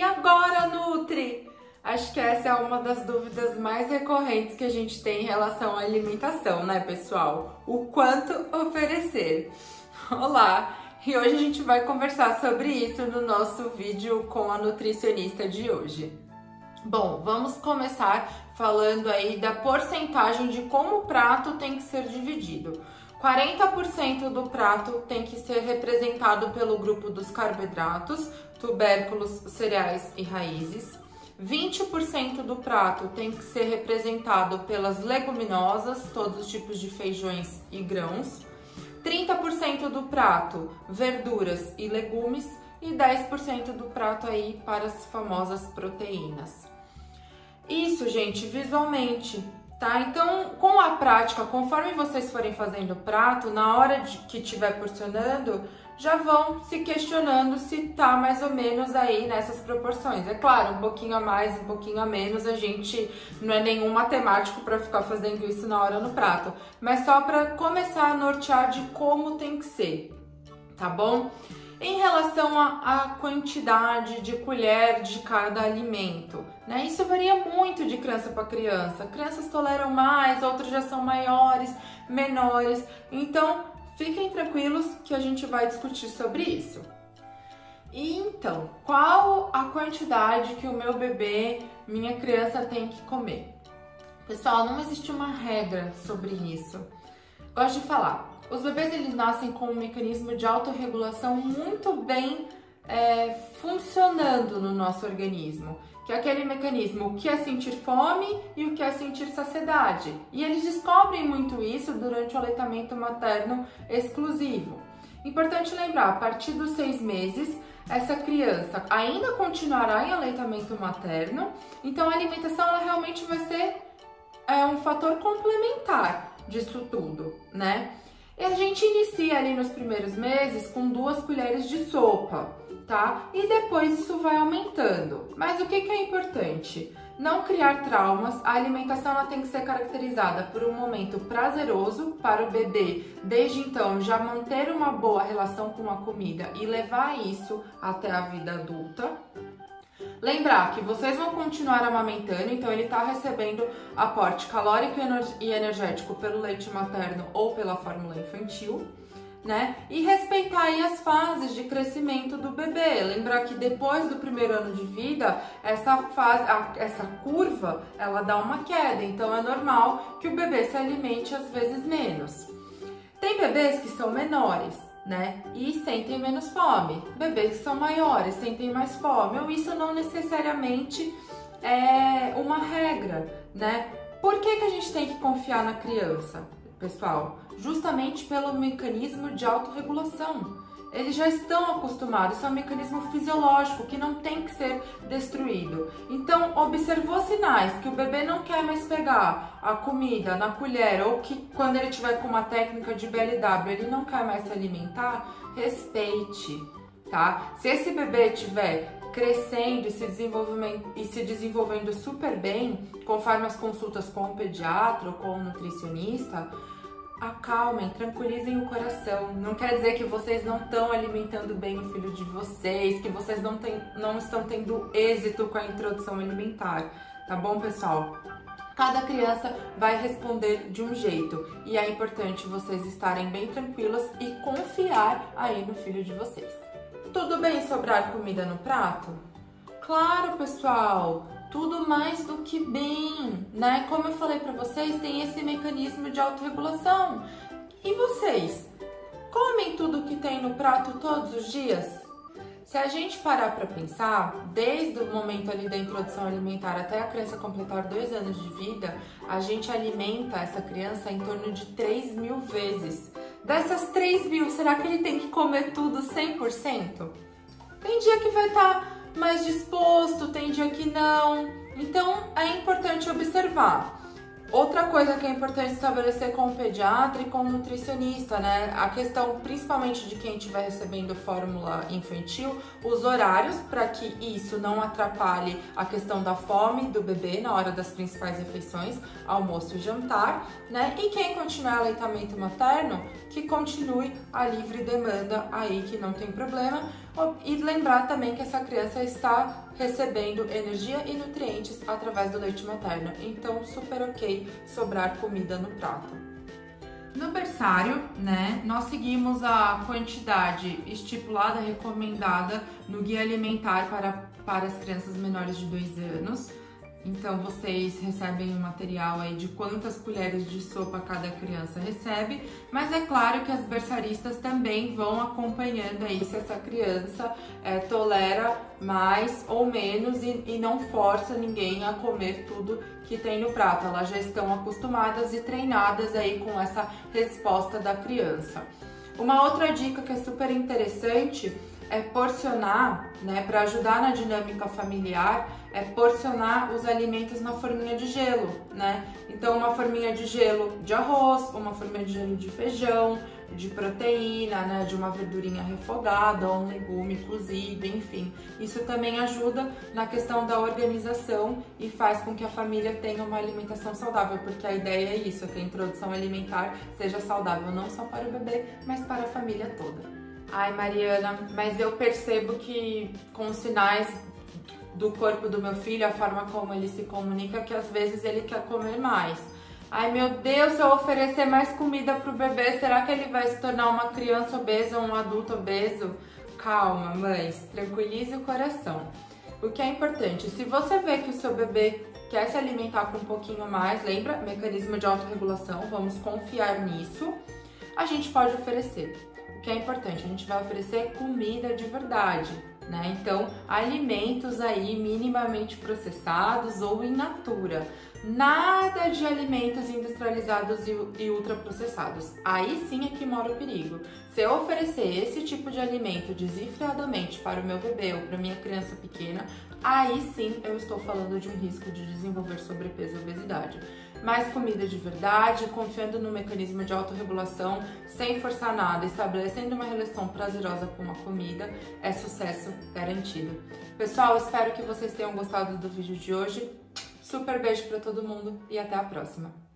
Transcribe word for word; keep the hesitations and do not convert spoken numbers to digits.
agora, Nutri? Acho que essa é uma das dúvidas mais recorrentes que a gente tem em relação à alimentação, né, pessoal? O quanto oferecer? Olá! E hoje a gente vai conversar sobre isso no nosso vídeo com a nutricionista de hoje. Bom, vamos começar falando aí da porcentagem de como o prato tem que ser dividido. quarenta por cento do prato tem que ser representado pelo grupo dos carboidratos, tubérculos, cereais e raízes. vinte por cento do prato tem que ser representado pelas leguminosas, todos os tipos de feijões e grãos. trinta por cento do prato, verduras e legumes. E dez por cento do prato aí para as famosas proteínas. Isso, gente, visualmente, tá? Então, com a prática, conforme vocês forem fazendo o prato, na hora de que estiver porcionando, já vão se questionando se tá mais ou menos aí nessas proporções. É claro, um pouquinho a mais, um pouquinho a menos, a gente não é nenhum matemático para ficar fazendo isso na hora no prato, mas só para começar a nortear de como tem que ser, tá bom? Em relação à quantidade de colher de cada alimento, né? Isso varia muito de criança para criança. Crianças toleram mais, outras já são maiores, menores. Então, fiquem tranquilos que a gente vai discutir sobre isso. E então, qual a quantidade que o meu bebê, minha criança tem que comer? Pessoal, não existe uma regra sobre isso. Gosto de falar. Os bebês, eles nascem com um mecanismo de autorregulação muito bem é, funcionando no nosso organismo, que é aquele mecanismo, o que é sentir fome e o que é sentir saciedade. E eles descobrem muito isso durante o aleitamento materno exclusivo. Importante lembrar, a partir dos seis meses, essa criança ainda continuará em aleitamento materno, então a alimentação ela realmente vai ser é, um fator complementar disso tudo, né? E a gente inicia ali nos primeiros meses com duas colheres de sopa, tá? E depois isso vai aumentando. Mas o que que é importante? Não criar traumas. A alimentação ela tem que ser caracterizada por um momento prazeroso para o bebê. Desde então, já manter uma boa relação com a comida e levar isso até a vida adulta. Lembrar que vocês vão continuar amamentando, então ele está recebendo aporte calórico e energético pelo leite materno ou pela fórmula infantil, né? E respeitar aí as fases de crescimento do bebê. Lembrar que depois do primeiro ano de vida, essa fase, essa curva, ela dá uma queda, então é normal que o bebê se alimente às vezes menos. Tem bebês que são menores, né? E sentem menos fome. Bebês que são maiores sentem mais fome. Ou isso não necessariamente é uma regra, né? Por que que a gente tem que confiar na criança, pessoal? Justamente pelo mecanismo de autorregulação. Eles já estão acostumados, isso é um mecanismo fisiológico que não tem que ser destruído. Então, observou sinais que o bebê não quer mais pegar a comida na colher ou que quando ele tiver com uma técnica de B L W ele não quer mais se alimentar, respeite, tá? Se esse bebê tiver crescendo e se, e se desenvolvendo super bem, conforme as consultas com o pediatra ou com o nutricionista, acalmem, tranquilizem o coração. Não quer dizer que vocês não estão alimentando bem o filho de vocês, que vocês não, tem, não estão tendo êxito com a introdução alimentar, tá bom, pessoal? Cada criança vai responder de um jeito e é importante vocês estarem bem tranquilas e confiar aí no filho de vocês. Tudo bem sobrar comida no prato? Claro, pessoal! Tudo mais do que bem, né? Como eu falei para vocês, tem esse mecanismo de autorregulação. E vocês? Comem tudo que tem no prato todos os dias? Se a gente parar para pensar, desde o momento ali da introdução alimentar até a criança completar dois anos de vida, a gente alimenta essa criança em torno de três mil vezes. Dessas três mil, será que ele tem que comer tudo cem por cento? Tem dia que vai estar mais disposto, tem dia que não. Então, é importante observar. Outra coisa que é importante estabelecer com o pediatra e com o nutricionista, né? A questão principalmente de quem estiver recebendo fórmula infantil, os horários para que isso não atrapalhe a questão da fome do bebê na hora das principais refeições, almoço e jantar, né? E quem continuar aleitamento materno, que continue a livre demanda aí, que não tem problema. E lembrar também que essa criança está recebendo energia e nutrientes através do leite materno, então super ok sobrar comida no prato. No berçário, né, nós seguimos a quantidade estipulada, recomendada no Guia Alimentar para, para as crianças menores de dois anos. Então vocês recebem um material aí de quantas colheres de sopa cada criança recebe, mas é claro que as berçaristas também vão acompanhando aí se essa criança é, tolera mais ou menos e, e não força ninguém a comer tudo que tem no prato. Elas já estão acostumadas e treinadas aí com essa resposta da criança. Uma outra dica que é super interessante é porcionar, né, para ajudar na dinâmica familiar, é porcionar os alimentos na forminha de gelo, né? Então uma forminha de gelo de arroz, uma forminha de gelo de feijão, de proteína, né, de uma verdurinha refogada, ou um legume cozido, enfim. Isso também ajuda na questão da organização e faz com que a família tenha uma alimentação saudável, porque a ideia é isso, que a introdução alimentar seja saudável não só para o bebê, mas para a família toda. Ai, Mariana, mas eu percebo que com os sinais do corpo do meu filho, a forma como ele se comunica, que às vezes ele quer comer mais. Ai, meu Deus, se eu oferecer mais comida pro bebê, será que ele vai se tornar uma criança obesa ou um adulto obeso? Calma, mães, tranquilize o coração. O que é importante, se você vê que o seu bebê quer se alimentar com um pouquinho mais, lembra? Mecanismo de autorregulação, vamos confiar nisso, a gente pode oferecer. O que é importante, a gente vai oferecer comida de verdade, né? Então, alimentos aí minimamente processados ou in natura. Nada de alimentos industrializados e ultraprocessados. Aí sim é que mora o perigo. Se eu oferecer esse tipo de alimento desenfreadamente para o meu bebê ou para minha criança pequena, aí sim eu estou falando de um risco de desenvolver sobrepeso e obesidade. Mais comida de verdade, confiando no mecanismo de autorregulação, sem forçar nada, estabelecendo uma relação prazerosa com a comida, é sucesso garantido. Pessoal, espero que vocês tenham gostado do vídeo de hoje. Super beijo para todo mundo e até a próxima!